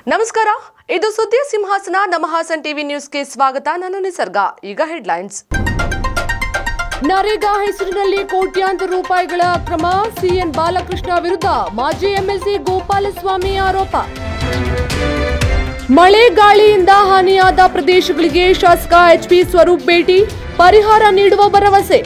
ನಮಸ್ಕಾರ, ಇದು ಸುದ್ದಿಯ ಸಿಂಹಾಸನ ನಮ್ಮ ಹಾಸನ್ ಟಿವಿ ನ್ಯೂಸ್ಗೆ ಸ್ವಾಗತ. ನಾನು ನಿಸರ್ಗ. ಈಗ ಹೆಡ್ಲೈನ್ಸ್. ನರೇಗಾ ಹೆಸರಿನಲ್ಲಿ ಕೋಟ್ಯಾಂತರ ರೂಪಾಯಿಗಳ ಅಕ್ರಮ, ಸಿಎನ್ ಬಾಲಕೃಷ್ಣ ವಿರುದ್ಧ ಮಾಜಿ ಎಂಎಲ್ಸಿ ಗೋಪಾಲಸ್ವಾಮಿ ಆರೋಪ. ಮಳೆ ಗಾಳಿಯಿಂದ ಹಾನಿಯಾದ ಪ್ರದೇಶಗಳಿಗೆ ಶಾಸಕ ಎಚ್ಪಿ ಸ್ವರೂಪ್ ಭೇಟಿ, ಪರಿಹಾರ ನೀಡುವ ಭರವಸೆ.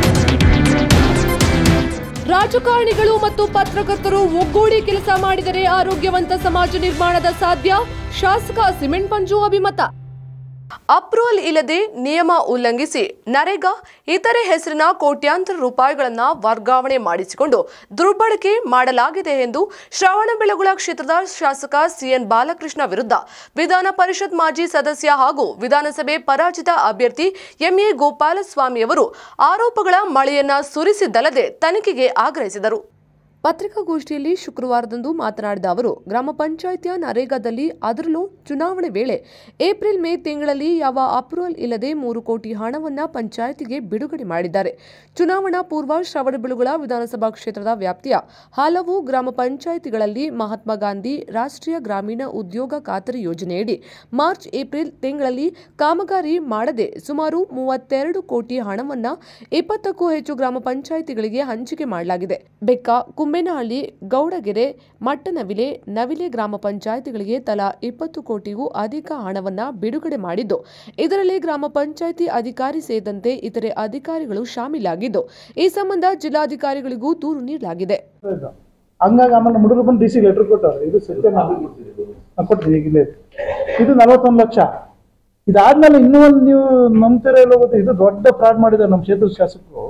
ರಾಜಕಾರಣಿಗಳು ಮತ್ತು ಪತ್ರಕರ್ತರು ಒಗ್ಗೂಡಿ ಕೆಲಸ ಮಾಡಿದರೆ ಆರೋಗ್ಯವಂತ ಸಮಾಜ ನಿರ್ಮಾಣದ ಸಾಧ್ಯ, ಶಾಸಕ ಸಿಮೆಂಟ್ ಮಂಜು ಅಭಿಮತ. ಅಪ್ರೂವಲ್ ಇಲ್ಲದೆ ನಿಯಮ ಉಲ್ಲಂಘಿಸಿ ನರೇಗಾ ಇತರೆ ಹೆಸರಿನ ಕೋಟ್ಯಾಂತರ ರೂಪಾಯಿಗಳನ್ನು ವರ್ಗಾವಣೆ ಮಾಡಿಸಿಕೊಂಡು ದುರ್ಬಳಕೆ ಮಾಡಲಾಗಿದೆ ಎಂದು ಶ್ರವಣಬೆಳಗೊಳ ಕ್ಷೇತ್ರದ ಶಾಸಕ ಸಿಎನ್ ಬಾಲಕೃಷ್ಣ ವಿರುದ್ಧ ವಿಧಾನ ಪರಿಷತ್ ಮಾಜಿ ಸದಸ್ಯ ಹಾಗೂ ವಿಧಾನಸಭೆ ಪರಾಜಿತ ಅಭ್ಯರ್ಥಿ ಎಂಎ ಗೋಪಾಲಸ್ವಾಮಿ ಅವರು ಆರೋಪಗಳ ಮಳೆಯನ್ನ ಸುರಿಸಿದ್ದಲ್ಲದೆ ತನಿಖೆಗೆ ಆಗ್ರಹಿಸಿದರು. ಪತ್ರಿಕಾಗೋಷ್ಠಿಯಲ್ಲಿ ಶುಕ್ರವಾರದಂದು ಮಾತನಾಡಿದ ಅವರು, ಗ್ರಾಮ ಪಂಚಾಯಿತಿಯ ನರೇಗಾದಲ್ಲಿ ಅದರಲ್ಲೂ ಚುನಾವಣೆ ವೇಳೆ ಏಪ್ರಿಲ್ ಮೇ ತಿಂಗಳಲ್ಲಿ ಯಾವ ಅಪ್ರೂವಲ್ ಇಲ್ಲದೆ 3 ಕೋಟಿ ಹಣವನ್ನು ಪಂಚಾಯಿತಿಗೆ ಬಿಡುಗಡೆ ಮಾಡಿದ್ದಾರೆ. ಚುನಾವಣಾ ಪೂರ್ವ ಶ್ರವಣಬೆಳಗೊಳ ವಿಧಾನಸಭಾ ಕ್ಷೇತ್ರದ ವ್ಯಾಪ್ತಿಯ ಹಲವು ಗ್ರಾಮ ಪಂಚಾಯಿತಿಗಳಲ್ಲಿ ಮಹಾತ್ಮ ಗಾಂಧಿ ರಾಷ್ಟ್ರೀಯ ಗ್ರಾಮೀಣ ಉದ್ಯೋಗ ಖಾತರಿ ಯೋಜನೆಯಡಿ ಮಾರ್ಚ್ ಏಪ್ರಿಲ್ ತಿಂಗಳಲ್ಲಿ ಕಾಮಗಾರಿ ಮಾಡದೆ ಸುಮಾರು 32 ಕೋಟಿ ಹಣವನ್ನು 20ಕ್ಕೂ ಹೆಚ್ಚು ಗ್ರಾಮ ಪಂಚಾಯಿತಿಗಳಿಗೆ ಹಂಚಿಕೆ ಮಾಡಲಾಗಿದೆ. ಬೆಕ್ಕ, ಕುಂಬೇನಹಳ್ಳಿ, ಗೌಡಗೆರೆ, ಮಟ್ಟನವಿಲೆ, ನವಿಲೆ ಗ್ರಾಮ ಪಂಚಾಯಿತಿಗಳಿಗೆ ತಲಾ 20 ಕೋಟಿಗೂ ಅಧಿಕ ಹಣವನ್ನು ಬಿಡುಗಡೆ ಮಾಡಿದ್ದು, ಇದರಲ್ಲಿ ಗ್ರಾಮ ಪಂಚಾಯಿತಿ ಅಧಿಕಾರಿ ಸೇರಿದಂತೆ ಇತರೆ ಅಧಿಕಾರಿಗಳು ಶಾಮೀಲಾಗಿದ್ದು, ಈ ಸಂಬಂಧ ಜಿಲ್ಲಾಧಿಕಾರಿಗಳಿಗೂ ದೂರು ನೀಡಲಾಗಿದೆ. ಹಂಗಾಗಿ ಆಮೇಲೆ ಮುಡುಗರು ಬಂದು ಡಿಸಿ ಲೆಟರ್ ಕೊಟ್ಟವ್ರೆ. ಇದು ಕೊಡ್ತೀನಿ, ಇದು 41 ಲಕ್ಷ. ಇದಾದ್ಮೇಲೆ ಇನ್ನೂ ಒಂದು ನೀವು ನಂಬ್ತಿರೋ ಗೊತ್ತು, ಇದು ದೊಡ್ಡ ಫ್ರಾಡ್ ಮಾಡಿದ್ದಾರೆ ನಮ್ಮ ಕ್ಷೇತ್ರದ ಶಾಸಕರು.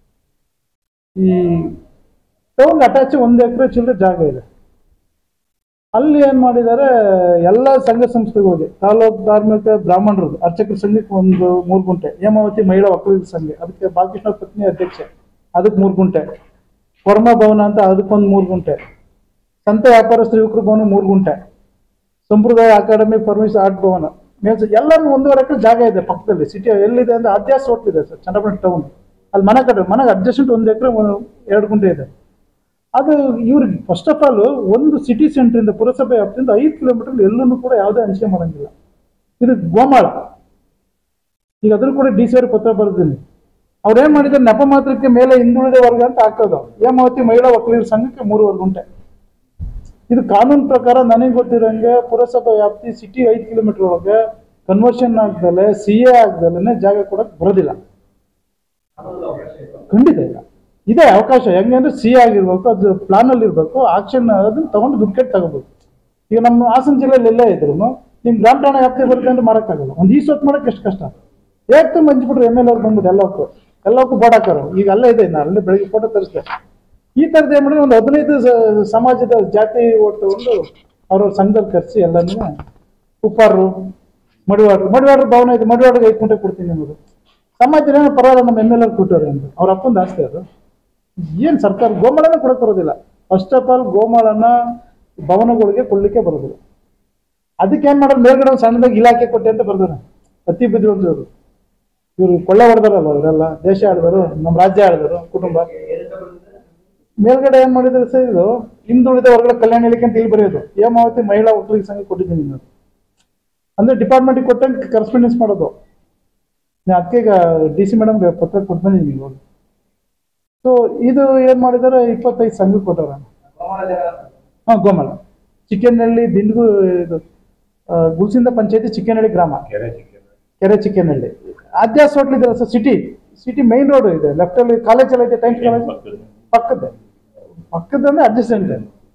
ಈ ಟೌನ್ ಅಟ್ಯಾಚ್ 1 ಎಕರೆ ಚಿಲ್ಲರೆ ಜಾಗ ಇದೆ. ಅಲ್ಲಿ ಏನ್ ಮಾಡಿದ್ದಾರೆ, ಎಲ್ಲ ಸಂಘ ಸಂಸ್ಥೆಗಳಿಗೆ, ತಾಲೂಕು ಧಾರ್ಮಿಕ ಬ್ರಾಹ್ಮಣರು ಅರ್ಚಕರ ಸಂಘಕ್ಕೆ 3 ಗುಂಟೆ, ಹೇಮಾವತಿ ಮಹಿಳಾ ಒಕ್ಕಲಿಗರ ಸಂಘ ಅದಕ್ಕೆ ಬಾಲಕೃಷ್ಣ ಪತ್ನಿ ಅಧ್ಯಕ್ಷೆ ಅದಕ್ಕೆ 3 ಗುಂಟೆ, ವರ್ಮ ಭವನ ಅಂತ ಅದಕ್ಕೊಂದು 3 ಗುಂಟೆ, ಸಂತ ವ್ಯಾಪಾರಸ್ಥರ ಯುವಕರ ಭವನ 3 ಗುಂಟೆ, ಸಂಪ್ರದಾಯ ಅಕಾಡೆಮಿ ಪರ್ಮಿಷನ್ ಆರ್ಟ್ ಭವನ ಎಲ್ಲರೂ 1.5 ಎಕರೆ ಜಾಗ ಇದೆ ಪಕ್ಕದಲ್ಲಿ. ಸಿಟಿ ಎಲ್ಲಿದೆ ಅಂದ್ರೆ ಅಧ್ಯಾಸ ಹೋಟ್ಲಿದೆ ಸರ್, ಚನ್ನಪಟ್ಟಣ ಟೌನ್. ಅಲ್ಲಿ ಮನೆಗೆ ಅಡ್ಜಸ್ಟ್ಮೆಂಟ್ 1 ಎಕರೆ 2 ಗುಂಟೆ ಇದೆ. ಅದು ಇವ್ರಿಗೆ ಫಸ್ಟ್ ಆಫ್ ಆಲ್ ಒಂದು ಸಿಟಿ ಸೆಂಟರ್ ಇಂದ ಪುರಸಭೆ ವ್ಯಾಪ್ತಿಯಿಂದ 5 ಕಿಲೋಮೀಟರ್ ಎಲ್ಲೂ ಕೂಡ ಯಾವುದೇ ಹಂಚಿಕೆ ಮಾಡಂಗಿಲ್ಲ. ಇದು ಗೋಮಾಳ. ಈಗ ಅದ್ರ ಕೂಡ ಡಿ ಸಿ ಅವ್ರಿಗೆ ಪತ್ರ ಬರೆದಿದ್ದೀನಿ. ಅವ್ರು ಏನ್ ಮಾಡಿದ್ದಾರೆ, ನೆಪ ಮಾತ್ರಕ್ಕೆ ಮೇಲೆ ಹಿಂದುಳಿದ ವರ್ಗ ಅಂತ ಹಾಕೋದು. ಹೇಮಾವತಿ ಮಹಿಳಾ ಒಕ್ಕಲಿಗರ ಸಂಘಕ್ಕೆ 3.5 ಗುಂಟೆ. ಇದು ಕಾನೂನು ಪ್ರಕಾರ ನನಗೆ ಗೊತ್ತಿರೋಂಗೆ ಪುರಸಭೆ ವ್ಯಾಪ್ತಿ ಸಿಟಿ 5 ಕಿಲೋಮೀಟರ್ ಒಳಗೆ ಕನ್ವರ್ಷನ್ ಆಗ್ದಲೆ CA ಆಗ್ದಲೆ ಜಾಗ ಕೊಡಕ್ ಬರೋದಿಲ್ಲ. ಖಂಡಿತ ಇಲ್ಲ, ಇದೇ ಅವಕಾಶ. ಹೆಂಗಂದ್ರೆ CA ಆಗಿರ್ಬೇಕು, ಅದು ಪ್ಲಾನ್ ಅಲ್ಲಿ ಇರ್ಬೇಕು, ಆಕ್ಷನ್ ಅದನ್ನ ತಗೊಂಡು ದುಡ್ಡು ಕೆಟ್ಟು ತಗೋಬೇಕು. ಈಗ ನಮ್ಮ ಹಾಸನ ಜಿಲ್ಲೆಯಲ್ಲಿ ಎಲ್ಲೇ ಇದ್ರು ನಿಮ್ ಗ್ರಾಮ ಠಾಣಾ ವ್ಯಾಪ್ತಿ ಬರುತ್ತೆ ಅಂದ್ರೆ ಮಾಡಕ್ಕಾಗಲ್ಲ. ಒಂದು ಈ ಸೊತ್ತು ಮಾಡಕ್ ಎಷ್ಟು ಕಷ್ಟ. ಏಕ್ತು ಮಂಚ್ಬಿಟ್ರು MLA ಅವ್ರು ಬಂದ್ಬಿಟ್ಟು ಎಲ್ಲಕ್ಕೂ ಬೋರ್ಡ್ ಹಾಕೋರು. ಈಗ ಅಲ್ಲೇ ಇದೆ, ನಾನು ಅಲ್ಲೇ ಬೆಳಿಗ್ಗೆ ಫೋಟೋ ತರಿಸ್ದೆ. ಈ ತರದ್ದು ಏನ್ ಮಾಡಿದ್ರೆ ಒಂದು 15 ಸಮಾಜದ ಜಾತಿ ಓಟ್ ತಗೊಂಡು ಅವ್ರವ್ರ ಸಂಘದಲ್ಲಿ ಕರೆಸಿ ಎಲ್ಲನೂ ಉಪ್ಪಾರರು, ಮಡಿವಾಡ್ರು ಭವನ ಇದೆ, ಮಡಿವಾಡ್ರಿಗೆ 5 ಗುಂಟೆ ಕೊಡ್ತೀನಿ ಅನ್ನೋದು. ಸಮಾಜ ಪರವಾಗಿಲ್ಲ, ನಮ್ಮ MLA ಕೊಟ್ಟವ್ರೆ ಅಂತ ಅವ್ರ ಅಪ್ಪಂದು ಆಸ್ತಿ ಅದು. ಏನ್ ಸರ್ಕಾರ ಗೋಮಾಳನ ಕೊಡಕ್ ಬರೋದಿಲ್ಲ. ಫಸ್ಟ್ ಆಫ್ ಆಲ್ ಗೋಮಾಳನ ಭವನಗಳಿಗೆ ಕೊಡ್ಲಿಕ್ಕೆ ಬರೋದಿಲ್ಲ. ಅದಕ್ಕೆ ಏನ್ ಮಾಡೋದು, ಮೇಲ್ಗಡೆ ಒಂದು ಸಣ್ಣದಾಗಿ ಇಲಾಖೆ ಕೊಟ್ಟೆ ಅಂತ ಬರ್ದಾರೆ. ಅತಿ ಬುದ್ಧಿವಂತರು ಇವರು, ಕೊಳ್ಳೆ ಹೊಡೆದಾರಲ್ಲ ಅವರೆಲ್ಲ, ದೇಶ ಆಳಿದವರು, ನಮ್ಮ ರಾಜ್ಯ ಆಳಿದವರು, ಕುಟುಂಬ. ಮೇಲ್ಗಡೆ ಏನ್ ಮಾಡಿದ್ರೆ ಸರ್, ಇದು ಹಿಂದುಳಿದ ವರ್ಗಗಳ ಕಲ್ಯಾಣ ಇಲಾಖೆ ಅಂತ ಇಲ್ಲಿ ಬರೆಯೋದು. ಹೇಮಾವತಿ ಮಹಿಳಾ ಒಕ್ಕಲಿಗರ ಸಂಘ ಕೊಟ್ಟಿದ್ದೀನಿ ನಾನು. ಅಂದ್ರೆ ಡಿಪಾರ್ಟ್ಮೆಂಟ್ಗೆ ಕೊಟ್ಟಂಗೆ ಕರೆಸ್ಪಾಂಡೆನ್ಸ್ ಮಾಡೋದು. ಅದಕ್ಕೆ ಈಗ DC ಮೇಡಮ್ಗೆ ಪತ್ರ ಕೊಟ್ಟು ಬಂದಿದ್ದೀನಿ ಇವಾಗ. ಸೊ ಇದು ಏನ್ ಮಾಡಿದಾರೆ, 25 ಸಂಘ ಕೊಟ್ಟಾರ. ಗೋಮಾಳ, ಚಿಕ್ಕನಹಳ್ಳಿ, ದಿಂಡ್ಗು, ಇದು ಗುಲ್ಸಿಂದ ಪಂಚಾಯತಿ, ಚಿಕ್ಕನಹಳ್ಳಿ ಗ್ರಾಮ, ಕೆರೆ ಚಿಕ್ಕನಹಳ್ಳಿ. ಅಧ್ಯಾಸ ಹೋಟ್ಲ್ ಇದೆ ಸರ್, ಸಿಟಿ ಮೈನ್ ರೋಡ್ ಇದೆ, ಲೆಫ್ಟ್ ಅಲ್ಲಿ ಕಾಲೇಜ್ ಎಲ್ಲ ಇದೆ, ಟೈಮ್ಸ್ ಕಾಲೇಜ್ ಪಕ್ಕದಂದ್ರೆ ಅಡ್ಜಸ್ಟೆಂಟ್.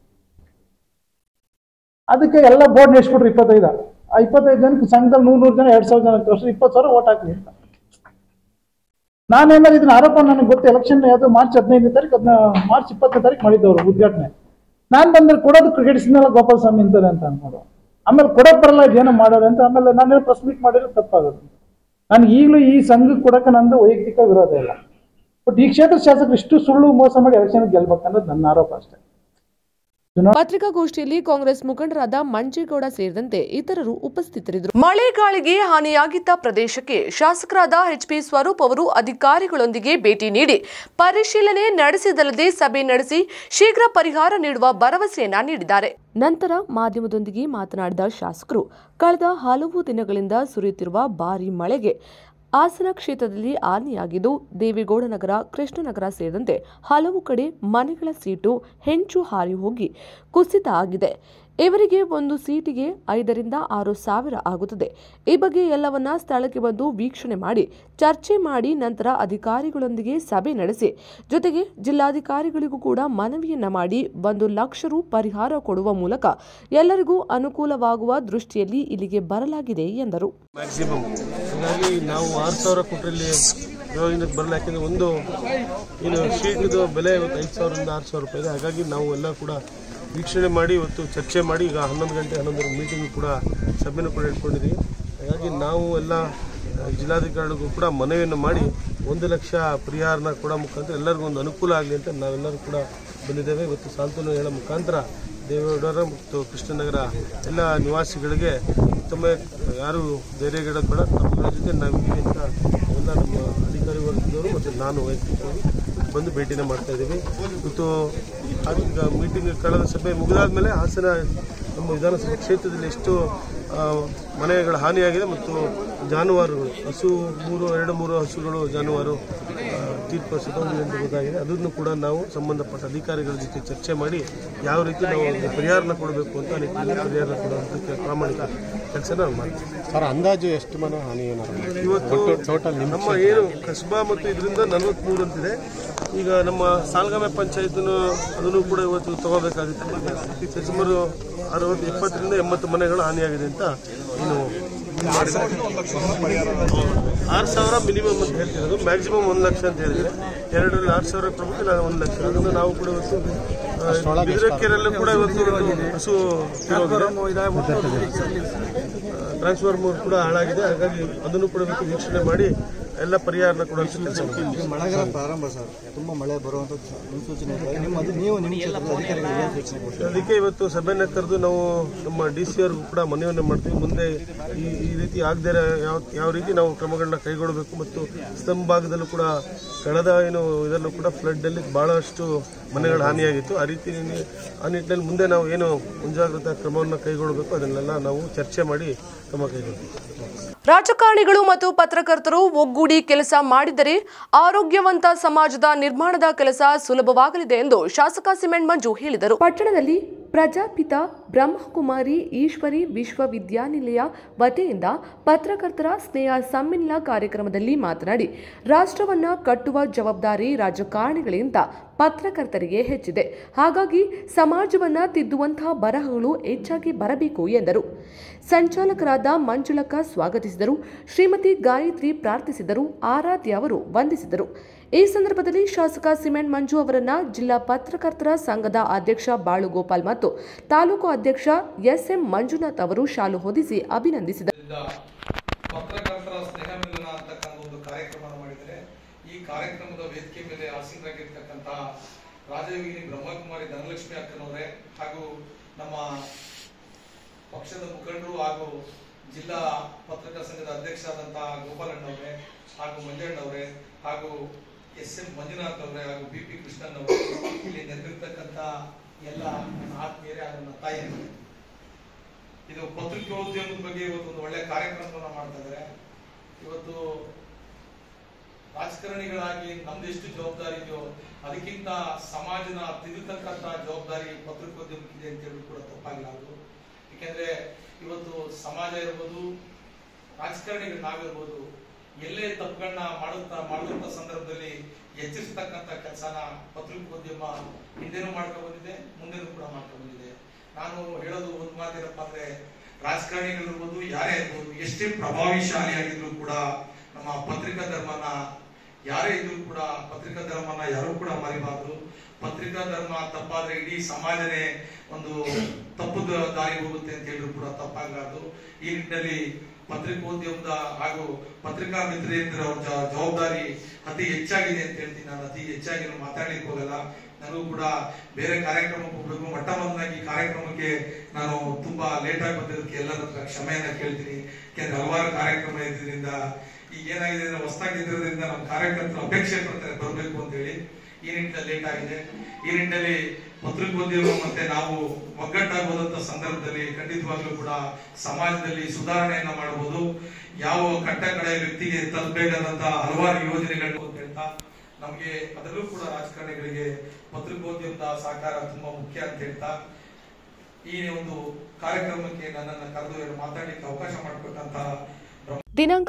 ಅದಕ್ಕೆ ಎಲ್ಲ ಬೋರ್ಡ್ ನೆಡ್ಸ್ಬಿಟ್ರು 25. ಆ 25 ಜನಕ್ಕೆ ಸಂಘದಲ್ಲಿ 100 ಜನ 2,000 ಜನ ತೋರಿಸಿ 20,000 ಓಟ್ ಹಾಕ್ಲಿ ಅಂತ. ನಾನೇನಾದ್ರು ಇದನ್ನ ಆರೋಪ ನನಗೆ ಗೊತ್ತು. ಎಲೆಕ್ಷನ್ ಯಾವುದು ಮಾರ್ಚ್ 15ನೇ ತಾರೀಕು, ಅದನ್ನ ಮಾರ್ಚ್ 20ನೇ ತಾರೀಕು ಮಾಡಿದ್ದವರು ಉದ್ಘಾಟನೆ. ನಾನು ಬಂದ್ರೆ ಕೊಡೋದು ಕ್ರಿಕೆಟ್ಸ್ನೆಲ್ಲ ಗೋಪಾಲಸ್ವಾಮಿ ಅಂತಾರೆ ಅಂತ ಅನ್ಬೋದು. ಆಮೇಲೆ ಕೊಡೋಕ್ ಬರಲ್ಲ, ಇದೇನೋ ಮಾಡೋದು ಅಂತ. ಆಮೇಲೆ ನಾನೇನೋ ಪ್ರೆಸ್ ಮೀಟ್ ಮಾಡಿದ್ರೆ ತಪ್ಪಾಗೋದು. ನನಗೆ ಈಗಲೂ ಈ ಸಂಘಕ್ಕೆ ಕೊಡಕ್ಕೆ ನಂದು ವೈಯಕ್ತಿಕ ವಿರೋಧ ಇಲ್ಲ. ಬಟ್ ಈ ಕ್ಷೇತ್ರದ ಶಾಸಕರು ಇಷ್ಟು ಸುಳ್ಳು ಮೋಸ ಮಾಡಿ ಎಲೆಕ್ಷನ್ ಗೆಲ್ಬೇಕನ್ನೋದು ನನ್ನ ಆರೋಪ ಅಷ್ಟೇ. ಪತ್ರಿಕಾಗೋಷ್ಠಿಯಲ್ಲಿ ಕಾಂಗ್ರೆಸ್ ಮುಖಂಡರಾದ ಮಂಜೇಗೌಡ ಸೇರಿದಂತೆ ಇತರರು ಉಪಸ್ಥಿತರಿದ್ದರು. ಮಳೆ ಗಾಳಿಗೆ ಹಾನಿಯಾಗಿದ್ದ ಪ್ರದೇಶಕ್ಕೆ ಶಾಸಕರಾದ ಎಚ್ಪಿ ಸ್ವರೂಪ್ ಅವರು ಅಧಿಕಾರಿಗಳೊಂದಿಗೆ ಭೇಟಿ ನೀಡಿ ಪರಿಶೀಲನೆ ನಡೆಸಿದಲ್ಲದೆ ಸಭೆ ನಡೆಸಿ ಶೀಘ್ರ ಪರಿಹಾರ ನೀಡುವ ಭರವಸೆಯನ್ನ ನೀಡಿದ್ದಾರೆ. ನಂತರ ಮಾಧ್ಯಮದೊಂದಿಗೆ ಮಾತನಾಡಿದ ಶಾಸಕರು, ಕಳೆದ ಹಲವು ದಿನಗಳಿಂದ ಸುರಿಯುತ್ತಿರುವ ಭಾರೀ ಮಳೆಗೆ ಹಾಸನ ಕ್ಷೇತ್ರದಲ್ಲಿ ಹಾನಿಯಾಗಿದ್ದು, ದೇವೇಗೌಡನಗರ, ಕೃಷ್ಣನಗರ ಸೇರಿದಂತೆ ಹಲವು ಕಡೆ ಮನೆಗಳ ಸೀಟು ಹೆಂಚು ಹಾರಿ ಹೋಗಿ ಕುಸಿತ ಆಗಿದೆ. ಇವರಿಗೆ ಒಂದು ಸೀಟಿಗೆ 5 ರಿಂದ 6 ಸಾವಿರ ಆಗುತ್ತದೆ. ಈ ಬಗ್ಗೆ ಎಲ್ಲವನ್ನ ಸ್ಥಳಕ್ಕೆ ಬಂದು ವೀಕ್ಷಣೆ ಮಾಡಿ ಚರ್ಚೆ ಮಾಡಿ ನಂತರ ಅಧಿಕಾರಿಗಳೊಂದಿಗೆ ಸಭೆ ನಡೆಸಿ ಜೊತೆಗೆ ಜಿಲ್ಲಾಧಿಕಾರಿಗಳಿಗೂ ಕೂಡ ಮನವಿಯನ್ನ ಮಾಡಿ 1 ಲಕ್ಷ ರು ಪರಿಹಾರ ಕೊಡುವ ಮೂಲಕ ಎಲ್ಲರಿಗೂ ಅನುಕೂಲವಾಗುವ ದೃಷ್ಟಿಯಲ್ಲಿ ಇಲ್ಲಿಗೆ ಬರಲಾಗಿದೆ ಎಂದರು. ಹಾಗಾಗಿ ನಾವು 6,000 ಕೊಟ್ಟರಲ್ಲಿ ಬರಲ್ಲ, ಯಾಕೆಂದರೆ ಒಂದು ಶೀಟ್ದು ಬೆಲೆ 5,000 ರಿಂದ 6,000 ರೂಪಾಯಿ ಇದೆ. ಹಾಗಾಗಿ ನಾವು ಎಲ್ಲ ಕೂಡ ವೀಕ್ಷಣೆ ಮಾಡಿ ಇವತ್ತು ಚರ್ಚೆ ಮಾಡಿ ಈಗ 11 ಗಂಟೆ 11 ಮೀಟಿಂಗ್ ಕೂಡ ಸಭೆನೂ ಕೂಡ ಇಟ್ಕೊಂಡಿದ್ದೀವಿ. ಹಾಗಾಗಿ ನಾವು ಎಲ್ಲ ಜಿಲ್ಲಾಧಿಕಾರಿಗಳಿಗೂ ಕೂಡ ಮನವಿಯನ್ನು ಮಾಡಿ 1 ಲಕ್ಷ ಪರಿಹಾರನ ಕೊಡೋ ಮುಖಾಂತರ ಎಲ್ಲರಿಗೂ ಒಂದು ಅನುಕೂಲ ಆಗಲಿ ಅಂತ ನಾವೆಲ್ಲರೂ ಕೂಡ ಬಂದಿದ್ದೇವೆ. ಇವತ್ತು ಸಾಂತ್ವನ ಹೇಳೋ ಮುಖಾಂತರ ದೇವೇಗೌಡರ ಮತ್ತು ಕೃಷ್ಣನಗರ ಎಲ್ಲ ನಿವಾಸಿಗಳಿಗೆ ತಮ್ಮ ಯಾರು ಧೈರ್ಯಗೆಡೋದು ಬೇಡ, ತಮ್ಮ ಜೊತೆ ನಾವಿದ್ದೀವಿ ಅಂತ ಎಲ್ಲ ನಮ್ಮ ಅಧಿಕಾರಿ ವರ್ಗದವರು ಮತ್ತು ನಾನು ವೈಯಕ್ತಿಕವಾಗಿ ಬಂದು ಭೇಟಿನ ಮಾಡ್ತಾ ಇದ್ದೀವಿ. ಇವತ್ತು ಈಗ ಮೀಟಿಂಗ್ ಕಳೆದ ಸಭೆ ಮುಗಿದಾದ ಮೇಲೆ ಹಾಸನ ನಮ್ಮ ವಿಧಾನಸಭಾ ಕ್ಷೇತ್ರದಲ್ಲಿ ಎಷ್ಟು ಮನೆಗಳ ಹಾನಿಯಾಗಿದೆ ಮತ್ತು ಜಾನುವಾರುಗಳು ಹಸು 2-3 ಹಸುಗಳು ಜಾನುವಾರು ತೀರ್ಪು ಸತ್ತೋಗಿದೆ ಅಂತ ಗೊತ್ತಾಗಿದೆ. ಅದನ್ನು ಕೂಡ ನಾವು ಸಂಬಂಧಪಟ್ಟ ಅಧಿಕಾರಿಗಳ ಜೊತೆ ಚರ್ಚೆ ಮಾಡಿ ಯಾವ ರೀತಿ ನಾವು ಪರಿಹಾರನ ಕೊಡಬೇಕು ಅಂತ ನಿಟ್ಟಿನಲ್ಲಿ ಪರಿಹಾರ ಕೊಡುವಂಥ ಪ್ರಾಮಾಣಿಕ ಕೆಲಸ ನಾವು ಮಾಡ್ತೀವಿ. ಸರ್, ಅಂದಾಜು ಎಷ್ಟು ಮನೆ ಹಾನಿ ಇವತ್ತು ಟೋಟಲ್ ನಮ್ಮ ಏನು ಕಸ್ಬಾ ಮತ್ತು ಇದರಿಂದ 43 ಅಂತಿದೆ. ಈಗ ನಮ್ಮ ಸಾಲ್ಗಾಮೆ ಪಂಚಾಯತ್ನು ಅದನ್ನು ಕೂಡ ಇವತ್ತು ತಗೋಬೇಕಾಗುತ್ತೆ. ಸುಮಾರು 70 ರಿಂದ 80 ಮನೆಗಳು ಹಾನಿಯಾಗಿದೆ ಅಂತ ಇನ್ನು 6,000 ಮಿನಿಮಮ್ ಅಂತ ಹೇಳ್ತಿರೋದು, ಮ್ಯಾಕ್ಸಿಮಮ್ 1 ಲಕ್ಷ ಅಂತ ಹೇಳಿದ್ರೆ 2 ರಿಂದ 6,000 ಪ್ರಮುಖ 1 ಲಕ್ಷ. ಅದನ್ನು ನಾವು ಕೂಡ ಇವತ್ತು ಬಿದಿರಕೆರೆಯಲ್ಲೂ ಕೂಡ ಇವತ್ತು ಹಸು ಟ್ರಾನ್ಸ್ಫಾರ್ಮರ್ ಕೂಡ ಹಾಳಾಗಿದೆ. ಹಾಗಾಗಿ ಅದನ್ನು ಕೂಡ ವೀಕ್ಷಣೆ ಮಾಡಿ ಎಲ್ಲ ಪರಿಹಾರನ ಕೊಡುವಂಥ ಕೆಲಸ. ಮಳೆಗಾಲ ಪ್ರಾರಂಭ ಸರ್, ತುಂಬಾ ಮಳೆ ಬರುವಂತ ಮುನ್ಸೂಚನೆ ಅದಕ್ಕೆ ಇವತ್ತು ಸಭೆನ ಕರೆದು ನಾವು ನಮ್ಮ DC ಅವ್ರಿಗೂ ಕೂಡ ಮನವಿಯನ್ನು ಮಾಡ್ತೀವಿ. ಮುಂದೆ ಈ ರೀತಿ ಆಗದೇ ಯಾವ ರೀತಿ ನಾವು ಕ್ರಮಗಳನ್ನ ಕೈಗೊಳ್ಳಬೇಕು ಮತ್ತು ಸ್ತಂಭ ಭಾಗದಲ್ಲೂ ಕೂಡ ಕಳೆದ ಇದರಲ್ಲೂ ಕೂಡ ಫ್ಲಡ್ ಅಲ್ಲಿ ಬಹಳಷ್ಟು ಮನೆಗಳು ಹಾನಿಯಾಗಿತ್ತು. ಆ ನಿಟ್ಟಿನಲ್ಲಿ ಮುಂದೆ ನಾವು ಏನು ಮುಂಜಾಗ್ರತಾ ಕ್ರಮವನ್ನು ಕೈಗೊಳ್ಳಬೇಕು ಅದನ್ನೆಲ್ಲ ನಾವು ಚರ್ಚೆ ಮಾಡಿ ಕ್ರಮ ಕೈಗೊಳ್ತೀವಿ. ರಾಜಕಾರಣಿಗಳು ಮತ್ತು ಪತ್ರಕರ್ತರು ಒಗ್ಗೂಡಿ ಕೆಲಸ ಮಾಡಿದರೆ ಆರೋಗ್ಯವಂತ ಸಮಾಜದ ನಿರ್ಮಾಣದ ಕೆಲಸ ಸುಲಭವಾಗಲಿದೆ ಎಂದು ಶಾಸಕ ಸಿಮೆಂಟ್ ಮಂಜು ಹೇಳಿದರು. ಪಟ್ಟಣದಲ್ಲಿ ಪ್ರಜಾಪಿತ ಬ್ರಹ್ಮಕುಮಾರಿ ಈಶ್ವರಿ ವಿಶ್ವವಿದ್ಯಾನಿಲಯ ವತಿಯಿಂದ ಪತ್ರಕರ್ತರ ಸ್ನೇಹ ಸಮ್ಮಿಲನ ಕಾರ್ಯಕ್ರಮದಲ್ಲಿ ಮಾತನಾಡಿ, ರಾಷ್ಟ್ರವನ್ನ ಕಟ್ಟುವ ಜವಾಬ್ದಾರಿ ರಾಜಕಾರಣಿಗಳಿಂದ ಪತ್ರಕರ್ತರಿಗೆ ಹೆಚ್ಚಿದೆ. ಹಾಗಾಗಿ ಸಮಾಜವನ್ನ ತಿದ್ದುವಂತಹ ಬರಹಗಳು ಹೆಚ್ಚಾಗಿ ಬರಬೇಕು ಎಂದರು. ಸಂಚಾಲಕರಾದ ಮಂಜುಳಕ್ಕ ಸ್ವಾಗತಿಸಿದರು. ಶ್ರೀಮತಿ ಗಾಯತ್ರಿ ಪ್ರಾರ್ಥಿಸಿದರು. ಆರಾಧ್ಯ ಅವರು ವಂದಿಸಿದರು. ಈ ಸಂದರ್ಭದಲ್ಲಿ ಶಾಸಕ ಸಿಮೆಂಟ್ ಮಂಜು ಅವರನ್ನ ಜಿಲ್ಲಾ ಪತ್ರಕರ್ತರ ಸಂಘದ ಅಧ್ಯಕ್ಷ ಬಾಳುಗೋಪಾಲ್ ಮತ್ತು ತಾಲೂಕು ಅಧ್ಯಕ್ಷ SM ಮಂಜುನಾಥ್ ಅವರು ಶಾಲು ಹೊದಿಸಿ ಅಭಿನಂದಿಸಿದರು. ಪತ್ರಕರ್ತರ ಸ್ನೇಹ ಮಿಲನ ಅಂತಕ್ಕಂಥ ಒಂದು ಕಾರ್ಯಕ್ರಮ ಮಾಡಿದರೆ ಈ ಕಾರ್ಯಕ್ರಮದ ವೇದಿಕೆ ಮೇಲೆ ಆಸೀನರಾಗಿರ್ತಕ್ಕಂಥ ರಾಜಯೋಗಿನಿ ಬ್ರಹ್ಮಕುಮಾರಿ ಧನಲಕ್ಷ್ಮಿ ಅಕ್ಕನವರೇ ಹಾಗೂ ನಮ್ಮ ಪಕ್ಷದ ಮುಖಂಡರು ಹಾಗೂ ಜಿಲ್ಲಾ ಪತ್ರಕರ್ತರ ಸಂಘದ ಅಧ್ಯಕ್ಷರಾದಂತಹ ಗೋಪಾಲಣ್ಣವರೇ ಹಾಗೂ ಮಂಜಣ್ಣವರೇ ಹಾಗೂ SM ಮಂಜುನಾಥ್ ಅವರೇ ಹಾಗೂ BP ಕೃಷ್ಣನ್ ಅವರೇ, ಇಲ್ಲಿ ನೆರೆದಿರ್ತಕ್ಕಂಥ ಎಲ್ಲ ನನ್ನ ಆತ್ಮೀಯರೇ ಹಾಗೂ ನನ್ನ ತಾಯಿಯರೇ, ಇದು ಪತ್ರಿಕೋದ್ಯಮದ ಬಗ್ಗೆ ಇವತ್ತು ಒಂದು ಒಳ್ಳೆ ಕಾರ್ಯಕ್ರಮವನ್ನು ಮಾಡ್ತಾ ಇದ್ದಾರೆ. ಇವತ್ತು ರಾಜಕಾರಣಿಗಳಾಗಿ ನಮ್ದು ಎಷ್ಟು ಜವಾಬ್ದಾರಿ ಇದೆಯೋ ಅದಕ್ಕಿಂತ ಸಮಾಜನ ತಿದ್ದುತಕ್ಕಂಥ ಜವಾಬ್ದಾರಿ ಪತ್ರಿಕೋದ್ಯಮಕ್ಕಿದೆ ಅಂತ ಹೇಳಿ ಕೂಡ ತಪ್ಪಾಗಲಾರದು. ಯಾಕೆಂದ್ರೆ ಇವತ್ತು ಸಮಾಜ ಇರ್ಬೋದು, ರಾಜಕಾರಣಿಗಳು ನಾವಿರ್ಬೋದು, ಎಲ್ಲೇ ತಪ್ಪುಗಳನ್ನ ಮಾಡುವಂತ ಸಂದರ್ಭದಲ್ಲಿ ಎಚ್ಚರಿಸತಕ್ಕಂಥ ಕೆಲಸನ ಪತ್ರಿಕೋದ್ಯಮ ಹಿಂದೆನೂ ಮಾಡ್ಕೊಂಡು ಬಂದಿದೆ, ಮುಂದೆನೂ ಕೂಡ ಮಾಡ್ಕೊಂಡು ಬಂದಿದೆ. ನಾನು ಹೇಳೋದು ಒಂದು ಮಾತೇನಪ್ಪ ಅಂದ್ರೆ, ರಾಜಕಾರಣಿಗಳಿರ್ಬೋದು, ಯಾರೇ ಇರ್ಬೋದು, ಎಷ್ಟೇ ಪ್ರಭಾವಿಶಾಲಿಯಾಗಿದ್ರು ಕೂಡ ನಮ್ಮ ಪತ್ರಿಕಾ ಧರ್ಮನ ಯಾರೇ ಇದ್ರು ಕೂಡ ಪತ್ರಿಕಾ ಧರ್ಮನ ಯಾರು ಕೂಡ ಮರಿಬಾರ್ದು. ಪತ್ರಿಕಾ ಧರ್ಮ ತಪ್ಪಾದ್ರೆ ಇಡೀ ಸಮಾಜನೇ ಒಂದು ತಪ್ಪು ದಾರಿ ಹೋಗುತ್ತೆ ಅಂತ ಹೇಳಿದ್ರು ಕೂಡ ತಪ್ಪಾಗಲಾರದು. ಈ ನಿಟ್ಟಿನಲ್ಲಿ ಪತ್ರಿಕೋದ್ಯಮದ ಹಾಗೂ ಪತ್ರಿಕಾ ಮಿತ್ರರ ಜವಾಬ್ದಾರಿ ಅತಿ ಹೆಚ್ಚಾಗಿದೆ ಅಂತ ಹೇಳ್ತೀನಿ. ನಾನು ಅತಿ ಹೆಚ್ಚಾಗಿ ಮಾತಾಡ್ಲಿಕ್ಕೆ ಹೋಗಲ್ಲ. ನನಗೂ ಕೂಡ ಬೇರೆ ಕಾರ್ಯಕ್ರಮಕ್ಕೆ ಹೋಗ್ಬೇಕು, ಮೊಟ್ಟ ಮೊದಲಾಗಿ ಕಾರ್ಯಕ್ರಮಕ್ಕೆ ನಾನು ತುಂಬಾ ಲೇಟ್ ಆಗಿ ಬಂದಿದ್ದಕ್ಕೆ ಎಲ್ಲರ ಹತ್ರ ಕ್ಷಮೆಯನ್ನ ಕೇಳ್ತೀನಿ. ಯಾಕೆಂದ್ರೆ ಹಲವಾರು ಕಾರ್ಯಕ್ರಮ ಇದ್ರಿಂದ ಈಗ ಏನಾಗಿದೆ ಅಂದ್ರೆ ಹೊಸದಾಗಿ ಇದ್ರಿಂದ ನಮ್ಮ ಕಾರ್ಯಕರ್ತರು ಅಪೇಕ್ಷೆ ಪಡ್ತಾರೆ ಬರಬೇಕು ಅಂತ ಹೇಳಿ. ಈ ನಿಟ್ಟಿನಲ್ಲಿ ಲೇಟ್ ಆಗಿದೆ. ಈ ನಿಟ್ಟಿನಲ್ಲಿ ಪತ್ರಿಕೋದ್ಯಮ ಮತ್ತೆ ನಾವು ಒಗ್ಗಟ್ಟಾಗುವಂತ ಸಂದರ್ಭದಲ್ಲಿ ಖಂಡಿತವಾಗ್ಲೂ ಕೂಡ ಸಮಾಜದಲ್ಲಿ ಸುಧಾರಣೆಯನ್ನ ಮಾಡಬಹುದು. ಯಾವ ಕಟ್ಟ ಕಡೆ ವ್ಯಕ್ತಿಗೆ ತಲುಪಬೇಕಾದಂತ ಹಲವಾರು ಯೋಜನೆಗಳು ಅಂತ ಹೇಳ್ತಾ ನಮಗೆ ಅದರಲ್ಲೂ ಕೂಡ ರಾಜಕಾರಣಿಗಳಿಗೆ ಪತ್ರಿಕೋದ್ಯಮದ ಸಹಕಾರ ತುಂಬಾ ಮುಖ್ಯ ಅಂತ ಹೇಳ್ತಾ ಈ ಒಂದು ಕಾರ್ಯಕ್ರಮಕ್ಕೆ ನನ್ನನ್ನು ಕರೆದು ಮಾತಾಡಲಿಕ್ಕೆ ಅವಕಾಶ ಮಾಡಿಕೊಟ್ಟಂತ ದಿನಾಂಕ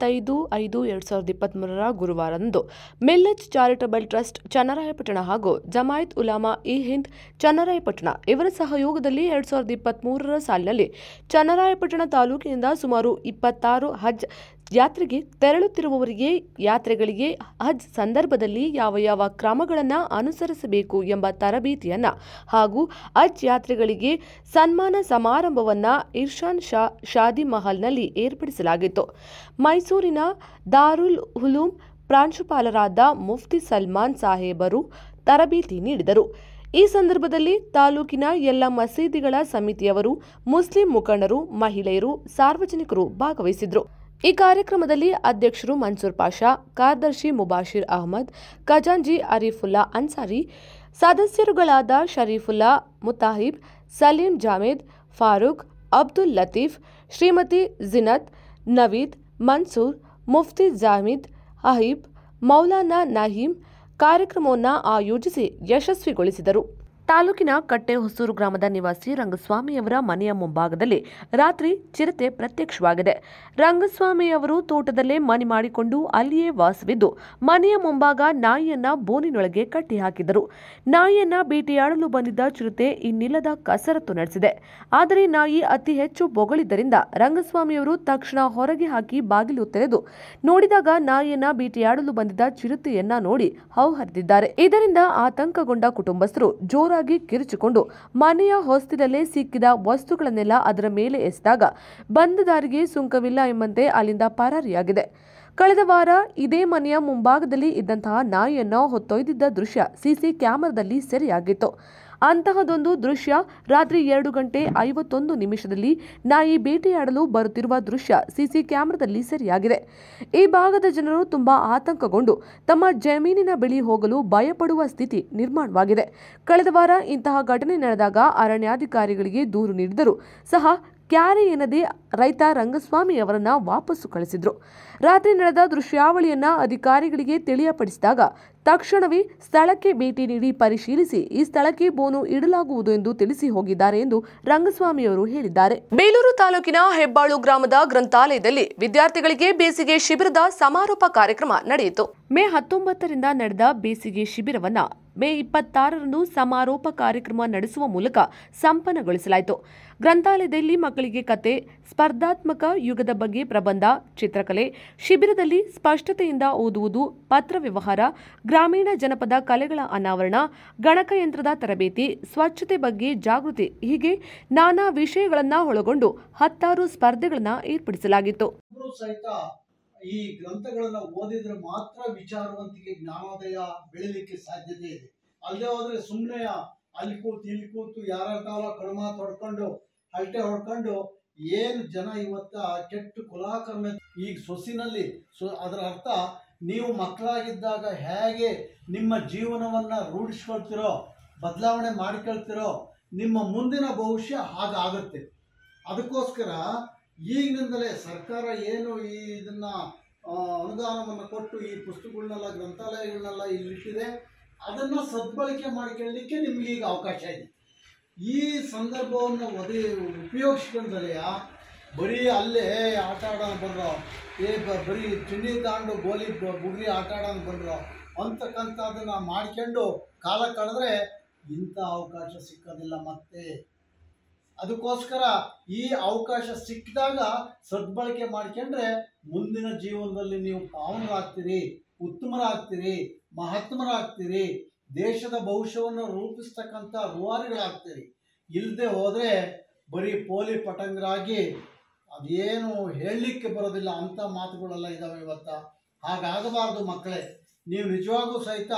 25/5/2023 ಗುರುವಾರದಂದು ಮಿಲ್ಲಜ್ ಚಾರಿಟಬಲ್ ಟ್ರಸ್ಟ್ ಚನ್ನರಾಯಪಟ್ಟಣ ಹಾಗೂ ಜಮಾಯತ್ ಉಲಾಮಾ ಇ ಹಿಂದ್ ಚನ್ನರಾಯಪಟ್ಟಣ ಇವರ ಸಹಯೋಗದಲ್ಲಿ 2023 ಸಾಲಿನಲ್ಲಿ ಚನ್ನರಾಯಪಟ್ಟಣ ತಾಲೂಕಿನಿಂದ ಸುಮಾರು 26 ಹಜ್ ಯಾತ್ರೆಗೆ ತೆರಳುತ್ತಿರುವವರಿಗೆ ಯಾತ್ರೆಗಳಿಗೆ ಹಜ್ ಸಂದರ್ಭದಲ್ಲಿ ಯಾವ ಯಾವ ಕ್ರಮಗಳನ್ನು ಅನುಸರಿಸಬೇಕು ಎಂಬ ತರಬೇತಿಯನ್ನು ಹಾಗೂ ಹಜ್ ಯಾತ್ರೆಗಳಿಗೆ ಸನ್ಮಾನ ಸಮಾರಂಭವನ್ನು ಇರ್ಷಾನ್ ಶಾ ಶಾದಿ ಮಹಲ್ನಲ್ಲಿ ಏರ್ಪಡಿಸಲಾಗಿತ್ತು. ಮೈಸೂರಿನ ದಾರುಲ್ ಉಲೂಮ್ ಪ್ರಾಂಶುಪಾಲರಾದ ಮುಫ್ತಿ ಸಲ್ಮಾನ್ ಸಾಹೇಬರು ತರಬೇತಿ ನೀಡಿದರು. ಈ ಸಂದರ್ಭದಲ್ಲಿ ತಾಲೂಕಿನ ಎಲ್ಲ ಮಸೀದಿಗಳ ಸಮಿತಿಯವರು, ಮುಸ್ಲಿಂ ಮುಖಂಡರು, ಮಹಿಳೆಯರು, ಸಾರ್ವಜನಿಕರು ಭಾಗವಹಿಸಿದರು. ಈ ಕಾರ್ಯಕ್ರಮದಲ್ಲಿ ಅಧ್ಯಕ್ಷರು ಮನ್ಸೂರ್ ಪಾಷಾ, ಕಾರ್ಯದರ್ಶಿ ಮುಬಾಶಿರ್ ಅಹಮದ್, ಖಜಾಂಜಿ ಅರೀಫುಲ್ಲಾ ಅನ್ಸಾರಿ, ಸದಸ್ಯರುಗಳಾದ ಶರೀಫುಲ್ಲಾ ಮುತಾಹಿಬ್, ಸಲೀಂ ಜಾಮೇದ್, ಫಾರೂಕ್, ಅಬ್ದುಲ್ ಲತೀಫ್, ಶ್ರೀಮತಿ ಜಿನತ್, ನವೀದ್, ಮನ್ಸೂರ್, ಮುಫ್ತಿ ಜಾಮಿದ್, ಅಹೀಬ್, ಮೌಲಾನಾ ನಹೀಂ ಕಾರ್ಯಕ್ರಮವನ್ನು ಆಯೋಜಿಸಿ ಯಶಸ್ವಿಗೊಳಿಸಿದರು. ತಾಲೂಕಿನ ಕಟ್ಟೆ ಹೊಸೂರು ಗ್ರಾಮದ ನಿವಾಸಿ ರಂಗಸ್ವಾಮಿಯವರ ಮನೆಯ ಮುಂಭಾಗದಲ್ಲಿ ರಾತ್ರಿ ಚಿರತೆ ಪ್ರತ್ಯಕ್ಷವಾಗಿದೆ. ರಂಗಸ್ವಾಮಿಯವರು ತೋಟದಲ್ಲೇ ಮನೆ ಮಾಡಿಕೊಂಡು ಅಲ್ಲಿಯೇ ವಾಸವಿದ್ದು ಮನೆಯ ಮುಂಭಾಗ ನಾಯಿಯನ್ನ ಬೋನಿನೊಳಗೆ ಕಟ್ಟಿ ಹಾಕಿದರು. ನಾಯಿಯನ್ನ ಬೇಟೆಯಾಡಲು ಬಂದಿದ್ದ ಚಿರತೆ ಇನ್ನಿಲ್ಲದ ಕಸರತ್ತು ನಡೆಸಿದೆ. ಆದರೆ ನಾಯಿ ಅತಿ ಹೆಚ್ಚು ಬೊಗಳಿದ್ದರಿಂದ ರಂಗಸ್ವಾಮಿಯವರು ತಕ್ಷಣ ಹೊರಗೆ ಹಾಕಿ ಬಾಗಿಲು ತೆರೆದು ನೋಡಿದಾಗ ನಾಯಿಯನ್ನ ಬೇಟೆಯಾಡಲು ಬಂದಿದ್ದ ಚಿರತೆಯನ್ನ ನೋಡಿ ಹೌಹರಿದಿದ್ದಾರೆ. ಇದರಿಂದ ಆತಂಕಗೊಂಡ ಕುಟುಂಬಸ್ಥರು ಜೋರಾಗಿ ಕಿರುಚಿಕೊಂಡು ಮನೆಯ ಹೊಸ್ತಿಲಲ್ಲೇ ಸಿಕ್ಕಿದ ವಸ್ತುಗಳನ್ನೆಲ್ಲ ಅದರ ಮೇಲೆ ಎಸೆದಾಗ ಬಂದ ದಾರಿಗೆ ಸುಂಕವಿಲ್ಲ ಎಂಬಂತೆ ಅಲ್ಲಿಂದ ಪರಾರಿಯಾಗಿದೆ. ಕಳೆದ ವಾರ ಇದೇ ಮನೆಯ ಮುಂಭಾಗದಲ್ಲಿ ಇದ್ದಂತಹ ನಾಯಿಯನ್ನು ಹೊತ್ತೊಯ್ದಿದ್ದ ದೃಶ್ಯ ಸಿಸಿ ಕ್ಯಾಮೆರಾದಲ್ಲಿ ಸೆರೆಯಾಗಿತ್ತು. ಅಂತಹದೊಂದು ದೃಶ್ಯ ರಾತ್ರಿ 2:51 ನಾಯಿ ಬೇಟೆಯಾಡಲು ಬರುತ್ತಿರುವ ದೃಶ್ಯ ಸಿಸಿ ಕ್ಯಾಮೆರಾದಲ್ಲಿ ಸೆರೆಯಾಗಿದೆ. ಈ ಭಾಗದ ಜನರು ತುಂಬಾ ಆತಂಕಗೊಂಡು ತಮ್ಮ ಜಮೀನಿನ ಬಳಿ ಹೋಗಲು ಭಯಪಡುವ ಸ್ಥಿತಿ ನಿರ್ಮಾಣವಾಗಿದೆ. ಕಳೆದ ವಾರ ಇಂತಹ ಘಟನೆ ನಡೆದಾಗ ಅರಣ್ಯಾಧಿಕಾರಿಗಳಿಗೆ ದೂರು ನೀಡಿದರೂ ಸಹ ಕ್ಯಾರೆ ಎನ್ನದೇ ರೈತ ರಂಗಸ್ವಾಮಿ ಅವರನ್ನ ವಾಪಸ್ಸು ಕಳಿಸಿದ್ರು. ರಾತ್ರಿ ನಡೆದ ದೃಶ್ಯಾವಳಿಯನ್ನ ಅಧಿಕಾರಿಗಳಿಗೆ ತಿಳಿಯಪಡಿಸಿದಾಗ ತಕ್ಷಣವೇ ಸ್ಥಳಕ್ಕೆ ಭೇಟಿ ನೀಡಿ ಪರಿಶೀಲಿಸಿ ಈ ಸ್ಥಳಕ್ಕೆ ಬೋನು ಇಡಲಾಗುವುದು ಎಂದು ತಿಳಿಸಿ ಹೋಗಿದ್ದಾರೆ ಎಂದು ರಂಗಸ್ವಾಮಿಯವರು ಹೇಳಿದ್ದಾರೆ. ಬೇಲೂರು ತಾಲೂಕಿನ ಹೆಬ್ಬಾಳು ಗ್ರಾಮದ ಗ್ರಂಥಾಲಯದಲ್ಲಿ ವಿದ್ಯಾರ್ಥಿಗಳಿಗೆ ಬೇಸಿಗೆ ಶಿಬಿರದ ಸಮಾರೋಪ ಕಾರ್ಯಕ್ರಮ ನಡೆಯಿತು. ಮೇ 19ರಿಂದ ನಡೆದ ಬೇಸಿಗೆ ಶಿಬಿರವನ್ನ ಮೇ 26ರಂದು ಸಮಾರೋಪ ಕಾರ್ಯಕ್ರಮ ನಡೆಸುವ ಮೂಲಕ ಸಂಪನ್ನಗೊಳಿಸಲಾಯಿತು. ಗ್ರಂಥಾಲಯದಲ್ಲಿ ಮಕ್ಕಳಿಗೆ ಕತೆ, ಸ್ಪರ್ಧಾತ್ಮಕ ಯುಗದ ಬಗ್ಗೆ ಪ್ರಬಂಧ, ಚಿತ್ರಕಲೆ, ಶಿಬಿರದಲ್ಲಿ ಸ್ಪಷ್ಟತೆಯಿಂದ ಓದುವುದು, ಪತ್ರ ವ್ಯವಹಾರ, ಗ್ರಾಮೀಣ ಜನಪದ ಕಲೆಗಳ ಅನಾವರಣ, ಗಣಕಯಂತ್ರದ ತರಬೇತಿ, ಸ್ವಚ್ಛತೆ ಬಗ್ಗೆ ಜಾಗೃತಿ ಹೀಗೆ ನಾನಾ ವಿಷಯಗಳನ್ನು ಒಳಗೊಂಡು 16 ಸ್ಪರ್ಧೆಗಳನ್ನು ಏರ್ಪಡಿಸಲಾಗಿತ್ತು. ಈ ಗ್ರಂಥಗಳನ್ನ ಓದಿದ್ರೆ ಮಾತ್ರ ವಿಚಾರವಂತಿಕೆ, ಜ್ಞಾನೋದಯ ಬೆಳಿಲಿಕ್ಕೆ ಸಾಧ್ಯತೆ ಇದೆ. ಅಲ್ಲದೆ ಹೋದ್ರೆ ಸುಮ್ಮನೆ ಅಲ್ಲಿ ಕೂತು ಯಾರ ಕಡಿಮೆ ಹೊಡ್ಕೊಂಡು ಹಲ್ಟೆ ಹೊಡ್ಕೊಂಡು ಏನು ಜನ ಇವತ್ತ ಕೆಟ್ಟು ಕುಲಾಕರ್ಮ. ಈಗ ಸೊಸಿನಲ್ಲಿ ಅದರ ಅರ್ಥ ನೀವು ಮಕ್ಕಳಾಗಿದ್ದಾಗ ಹೇಗೆ ನಿಮ್ಮ ಜೀವನವನ್ನ ರೂಢಿಸ್ಕೊಳ್ತಿರೋ, ಬದಲಾವಣೆ ಮಾಡ್ಕೊಳ್ತಿರೋ, ನಿಮ್ಮ ಮುಂದಿನ ಭವಿಷ್ಯ ಹಾಗಾಗುತ್ತೆ. ಅದಕ್ಕೋಸ್ಕರ ಈಗಿನಿಂದಲೇ ಸರ್ಕಾರ ಏನು ಇದನ್ನ ಅನುದಾನವನ್ನು ಕೊಟ್ಟು ಈ ಪುಸ್ತಕಗಳನ್ನೆಲ್ಲ, ಗ್ರಂಥಾಲಯಗಳನ್ನೆಲ್ಲ ಇಲ್ಲಿಟ್ಟಿದೆ, ಅದನ್ನು ಸದ್ಬಳಕೆ ಮಾಡಿಕೊಳ್ಳಲಿಕ್ಕೆ ನಿಮ್ಗೆ ಈಗ ಅವಕಾಶ ಇದೆ. ಈ ಸಂದರ್ಭವನ್ನು ಉಪಯೋಗಿಸ್ಕೊಂಡರೆ ಬರೀ ಅಲ್ಲೇ ಆಟ ಆಡೋಣ ಬಂದ್ರೋ, ಬರೀ ಚಿನ್ನಿ ತಾಂಡು ಗೋಲಿ ಬುಗ್ರಿ ಆಟ ಆಡೋಣ ಬಂದ್ರೋ ಅಂತಕ್ಕಂಥದ್ದನ್ನು ಮಾಡ್ಕೊಂಡು ಕಾಲ ಕಳೆದ್ರೆ ಇಂಥ ಅವಕಾಶ ಸಿಕ್ಕೋದಿಲ್ಲ ಮತ್ತೆ. ಅದಕ್ಕೋಸ್ಕರ ಈ ಅವಕಾಶ ಸಿಕ್ಕಿದಾಗ ಸದ್ಬಳಕೆ ಮಾಡ್ಕೊಂಡ್ರೆ ಮುಂದಿನ ಜೀವನದಲ್ಲಿ ನೀವು ಪಾವನರಾಗ್ತೀರಿ, ಉತ್ತಮರಾಗ್ತೀರಿ, ಮಹಾತ್ಮರಾಗ್ತೀರಿ, ದೇಶದ ಭವಿಷ್ಯವನ್ನು ರೂಪಿಸ್ತಕ್ಕಂಥ ರೂವಾರಿಗಳಾಗ್ತೀರಿ. ಇಲ್ಲದೆ ಹೋದರೆ ಬರೀ ಪೋಲಿ ಪಟಂಗರಾಗಿ ಅದೇನು ಹೇಳಲಿಕ್ಕೆ ಬರೋದಿಲ್ಲ ಅಂಥ ಮಾತುಗಳೆಲ್ಲ ಇದ್ದಾವೆ ಇವತ್ತ. ಹಾಗಾಗಬಾರ್ದು ಮಕ್ಕಳೇ. ನೀವು ನಿಜವಾಗೂ ಸಹಿತ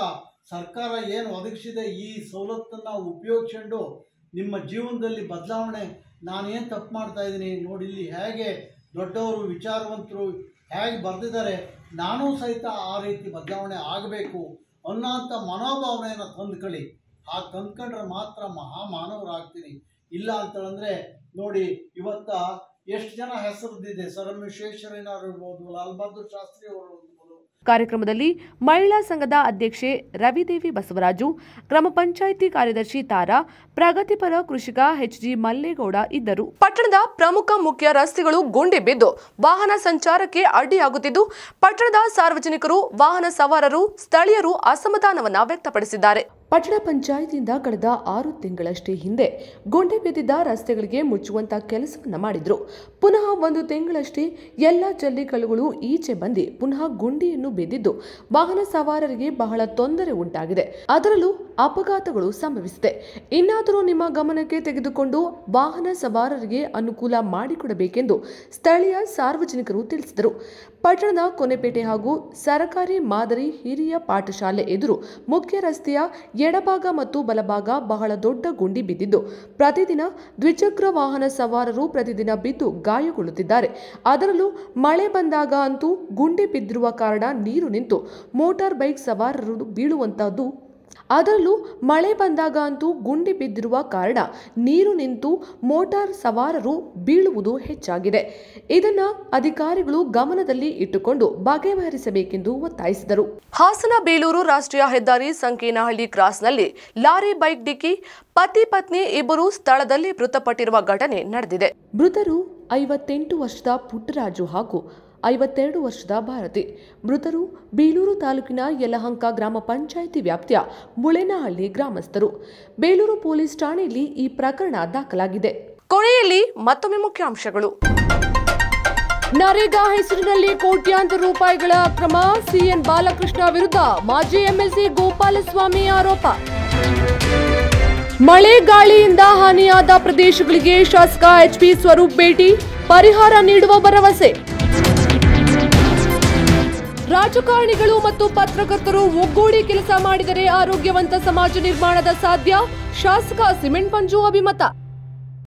ಸರ್ಕಾರ ಏನು ಒದಗಿಸಿದೆ ಈ ಸವಲತ್ತನ್ನು ಉಪಯೋಗಿಸ್ಕೊಂಡು ನಿಮ್ಮ ಜೀವನದಲ್ಲಿ ಬದಲಾವಣೆ, ನಾನೇನು ತಪ್ಪು ಮಾಡ್ತಾ ಇದ್ದೀನಿ ನೋಡಿ, ಇಲ್ಲಿ ಹೇಗೆ ದೊಡ್ಡವರು ವಿಚಾರವಂತರು ಹೇಗೆ ಬರೆದಿದ್ದಾರೆ, ನಾನೂ ಸಹಿತ ಆ ರೀತಿ ಬದಲಾವಣೆ ಆಗಬೇಕು ಅನ್ನೋಂಥ ಮನೋಭಾವನೆಯನ್ನು ತಂದುಕೊಳ್ಳಿ. ಹಾಗೆ ತಂದ್ಕೊಂಡ್ರೆ ಮಾತ್ರ ಮಹಾಮಾನವರಾಗ್ತೀನಿ. ಇಲ್ಲ ಅಂತಂದರೆ ನೋಡಿ, ಇವತ್ತ ಎಷ್ಟು ಜನ ಹೆಸರಿದ್ದಿದೆ, ಸರ್ ಎಂ ವಿಶ್ವೇಶ್ವರಯ್ಯನವರು ಇರ್ಬೋದು, ಲಾಲ್ ಬಹದ್ದೂರ್ ಶಾಸ್ತ್ರಿ ಅವರು ಇರ್ಬೋದು. ಕಾರ್ಯಕ್ರಮದಲ್ಲಿ ಮಹಿಳಾ ಸಂಘದ ಅಧ್ಯಕ್ಷೆ ರವಿದೇವಿ ಬಸವರಾಜು, ಗ್ರಾಮ ಪಂಚಾಯಿತಿ ಕಾರ್ಯದರ್ಶಿ ತಾರಾ, ಪ್ರಗತಿಪರ ಕೃಷಿಕ ಎಚ್.ಜಿ. ಮಲ್ಲೇಗೌಡ ಇದ್ದರು. ಪಟ್ಟಣದ ಪ್ರಮುಖ ಮುಖ್ಯ ರಸ್ತೆಗಳು ಗುಂಡಿ ಬಿದ್ದು ವಾಹನ ಸಂಚಾರಕ್ಕೆ ಅಡ್ಡಿಯಾಗುತ್ತಿದ್ದು, ಪಟ್ಟಣದ ಸಾರ್ವಜನಿಕರು, ವಾಹನ ಸವಾರರು, ಸ್ಥಳೀಯರು ಅಸಮಾಧಾನವನ್ನ ವ್ಯಕ್ತಪಡಿಸಿದ್ದಾರೆ. ಪಟ್ಟಣ ಪಂಚಾಯಿತಿಯಿಂದ ಕಳೆದ 6 ತಿಂಗಳಷ್ಟೇ ಹಿಂದೆ ಗುಂಡಿ ಬಿದ್ದಿದ್ದ ರಸ್ತೆಗಳಿಗೆ ಮುಚ್ಚುವಂತ ಕೆಲಸವನ್ನ ಮಾಡಿದ್ರು. ಪುನಃ 1 ತಿಂಗಳಷ್ಟೇ ಎಲ್ಲ ಜಲ್ಲಿಕಲ್ಲುಗಳು ಈಚೆ ಬಂದು ಪುನಃ ಗುಂಡಿಯನ್ನು ಬಿದ್ದಿದ್ದು ವಾಹನ ಸವಾರರಿಗೆ ಬಹಳ ತೊಂದರೆ ಉಂಟಾಗಿದೆ. ಅದರಲ್ಲೂ ಅಪಘಾತಗಳು ಸಂಭವಿಸಿದೆ. ಇನ್ನಾದರೂ ನಿಮ್ಮ ಗಮನಕ್ಕೆ ತೆಗೆದುಕೊಂಡು ವಾಹನ ಸವಾರರಿಗೆ ಅನುಕೂಲ ಮಾಡಿಕೊಡಬೇಕೆಂದು ಸ್ಥಳೀಯ ಸಾರ್ವಜನಿಕರು ತಿಳಿಸಿದರು. ಪಟ್ಟಣದ ಕೊನೆಪೇಟೆ ಹಾಗೂ ಸರಕಾರಿ ಮಾದರಿ ಹಿರಿಯ ಪಾಠಶಾಲೆ ಎದುರು ಮುಖ್ಯ ರಸ್ತೆಯ ಎಡಭಾಗ ಮತ್ತು ಬಲಭಾಗ ಬಹಳ ದೊಡ್ಡ ಗುಂಡಿ ಬಿದ್ದಿದ್ದು, ಪ್ರತಿದಿನ ದ್ವಿಚಕ್ರ ವಾಹನ ಸವಾರರು ಪ್ರತಿದಿನ ಬಿದ್ದು ಗಾಯಗೊಳ್ಳುತ್ತಿದ್ದಾರೆ. ಅದರಲ್ಲೂ ಮಳೆ ಬಂದಾಗ ಅಂತೂ ಗುಂಡಿ ಬಿದ್ದಿರುವ ಕಾರಣ ನೀರು ನಿಂತು ಮೋಟಾರ್ ಬೈಕ್ ಸವಾರರು ಬೀಳುವಂತಹದ್ದು. ಅದರಲ್ಲೂ ಮಳೆ ಬಂದಾಗ ಅಂತೂ ಗುಂಡಿ ಬಿದ್ದಿರುವ ಕಾರಣ ನೀರು ನಿಂತು ಮೋಟಾರ್ ಸವಾರರು ಬೀಳುವುದು ಹೆಚ್ಚಾಗಿದೆ. ಇದನ್ನ ಅಧಿಕಾರಿಗಳು ಗಮನದಲ್ಲಿ ಇಟ್ಟುಕೊಂಡು ಬಗೆಹರಿಸಬೇಕೆಂದು ಒತ್ತಾಯಿಸಿದರು. ಹಾಸನ ಬೇಲೂರು ರಾಷ್ಟ್ರೀಯ ಹೆದ್ದಾರಿ ಸಂಕೇನಹಳ್ಳಿ ಕ್ರಾಸ್ನಲ್ಲಿ ಲಾರಿ ಬೈಕ್ ಡಿಕ್ಕಿ, ಪತಿ ಪತ್ನಿ ಇಬ್ಬರು ಸ್ಥಳದಲ್ಲಿ ಮೃತಪಟ್ಟಿರುವ ಘಟನೆ ನಡೆದಿದೆ. ಮೃತರು 58 ವರ್ಷದ ಪುಟ್ಟರಾಜು ಹಾಗೂ 52 ವರ್ಷದ ಭಾರತಿ. ಮೃತರು ಬೇಲೂರು ತಾಲೂಕಿನ ಯಲಹಂಕ ಗ್ರಾಮ ಪಂಚಾಯಿತಿ ವ್ಯಾಪ್ತಿಯ ಮುಳೇನಹಳ್ಳಿ ಗ್ರಾಮಸ್ಥರು. ಬೇಲೂರು ಪೊಲೀಸ್ ಠಾಣೆಯಲ್ಲಿ ಈ ಪ್ರಕರಣ ದಾಖಲಾಗಿದೆ. ಕೊನೆಯಲ್ಲಿ ಮತ್ತೊಮ್ಮೆ ಮುಖ್ಯಾಂಶಗಳು. ನರೇಗಾ ಹೆಸರಿನಲ್ಲಿ ಕೋಟ್ಯಾಂತರ ರೂಪಾಯಿಗಳ ಅಕ್ರಮ, ಸಿಎನ್ ಬಾಲಕೃಷ್ಣ ವಿರುದ್ಧ ಮಾಜಿ ಎಂಎಲ್ಸಿ ಗೋಪಾಲಸ್ವಾಮಿ ಆರೋಪ. ಮಳೆ ಗಾಳಿಯಿಂದ ಹಾನಿಯಾದ ಪ್ರದೇಶಗಳಿಗೆ ಶಾಸಕ ಎಚ್ಪಿ ಸ್ವರೂಪ್ ಭೇಟಿ, ಪರಿಹಾರ ನೀಡುವ ಭರವಸೆ. ರಾಜಕಾರಣಿಗಳು ಮತ್ತು ಪತ್ರಕರ್ತರು ಒಗ್ಗೂಡಿ ಕೆಲಸ ಮಾಡಿದರೆ ಆರೋಗ್ಯವಂತ ಸಮಾಜ ನಿರ್ಮಾಣದ ಸಾಧ್ಯ, ಶಾಸಕ ಸಿಮೆಂಟ್ ಮಂಜು ಅಭಿಮತ.